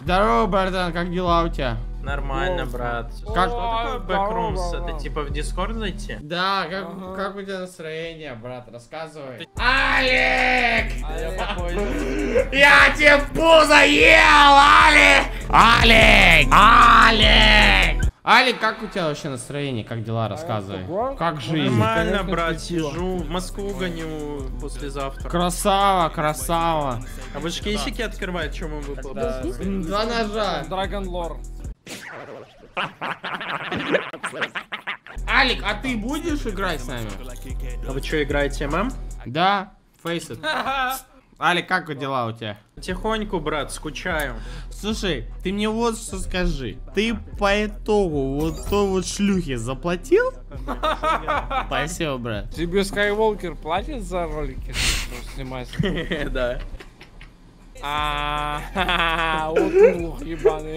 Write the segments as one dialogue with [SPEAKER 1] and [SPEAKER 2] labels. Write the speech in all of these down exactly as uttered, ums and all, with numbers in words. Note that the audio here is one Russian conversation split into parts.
[SPEAKER 1] Здорово, братан, как дела у тебя?
[SPEAKER 2] Нормально, брат.
[SPEAKER 1] Как?
[SPEAKER 2] Что такое Backrooms? Это типа в Discord зайти?
[SPEAKER 1] Да, как, ага. Как у тебя настроение, брат? Рассказывай. Алик! Я тебе пузо ел, Алик! Алик! Алик! Алик, как у тебя вообще настроение? Как дела? Рассказывай. Как жизнь?
[SPEAKER 2] Нормально, брат, сижу. В Москву гоню послезавтра.
[SPEAKER 1] Красава, красава.
[SPEAKER 2] А вы же кейсики открываете, что мы выпало?
[SPEAKER 1] Да. Два ножа.
[SPEAKER 3] Dragon Lore.
[SPEAKER 1] Алик, а ты будешь играть с нами?
[SPEAKER 2] А вы что, играете ММ?
[SPEAKER 1] Да, Face It. Алик, как дела у тебя?
[SPEAKER 2] Потихоньку, брат, скучаю.
[SPEAKER 1] Слушай, ты мне вот что скажи. Ты по итогу вот той вот шлюхе заплатил? Спасибо, брат.
[SPEAKER 3] Тебе Skywalker платит за ролики, что снимать?
[SPEAKER 2] Да.
[SPEAKER 3] Ааа, вот лух ебаный.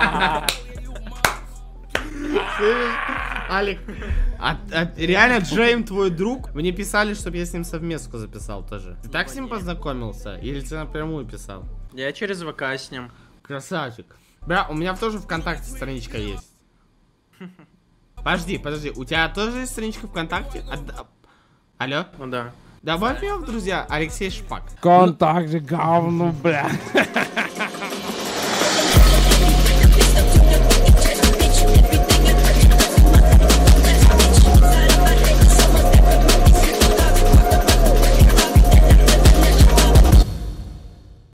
[SPEAKER 1] Алик, а, а, реально Джейм твой друг? Мне писали, чтобы я с ним совместку записал тоже. Ты так с ним познакомился? Или ты напрямую писал?
[SPEAKER 2] Я через ВК с ним.
[SPEAKER 1] Красавчик. Бля, у меня тоже ВКонтакте страничка есть. Подожди, подожди, у тебя тоже есть страничка ВКонтакте? А, алло?
[SPEAKER 2] Ну да.
[SPEAKER 1] Добавь меня в друзья, Алексей Шпак.
[SPEAKER 3] Контакт говно, бля.